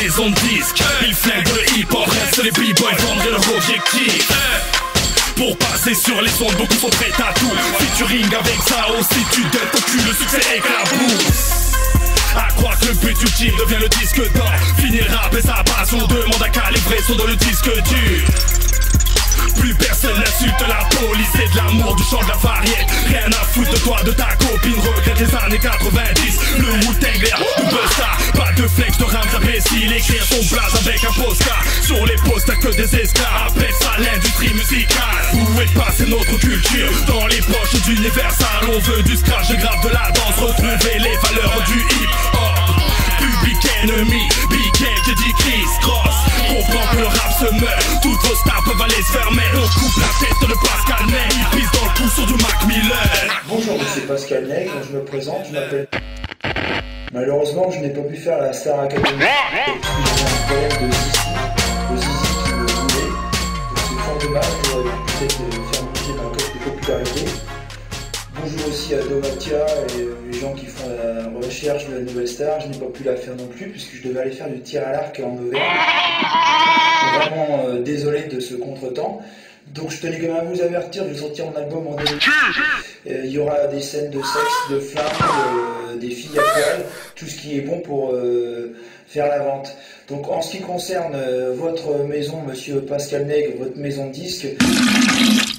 maison de disques. Ils flinguent le hip-hop, restent les b-boys, vendent leur objectif. Pour passer sur les ondes, beaucoup sont prêts à tout. Featuring avec ça aussi, tu donnes ton cul, le succès éclabousse. À croire que le but ultime devient le disque d'or. Finir le rap et sa base, on demande à calibrer son dans le disque dur. Plus personne n'insulte la police et de l'amour du chant de la variété. Rien à foutre de toi, de ta copine, regrette les années 90. Le Wu-Tang, l'air ou Busta. Pas de flex, de rames imbéciles. Écrire son blaze avec un postcard. Sur les postes, t'as que des esclaves. Appelle ça l'industrie musicale. Où est passée notre culture? Dans les poches d'Universal. On veut du scratch, grave de la danse. Retrouver les valeurs du hip-hop. Public Enemy, Big Gang, j'ai dit Chris Cross. Comprends que le rap se meurt, toutes vos stars peuvent aller se fermer. On coupe la tête de Pascal Nègre, il pisse dans le cou sur du Mac Miller. Bonjour, c'est Pascal Nègre, je me présente, je m'appelle... Malheureusement, je n'ai pas pu faire la Star Academy. J'ai un problème de Zizi qui me voulait. Donc c'est fort dommage, j'aurais pu peut-être faire monter ma cote de popularité. Bonjour aussi à Domatia et les gens qui font la recherche de la nouvelle star. Je n'ai pas pu la faire non plus puisque je devais aller faire du tir à l'arc en Auvergne. Vraiment désolé de ce contretemps. Donc je tenais quand même à vous avertir, je vais sortir mon album en 2000. Il y aura des scènes de sexe, de flingue, des filles à poil, tout ce qui est bon pour faire la vente. Donc en ce qui concerne votre maison, monsieur Pascal Nègre, votre maison de disques...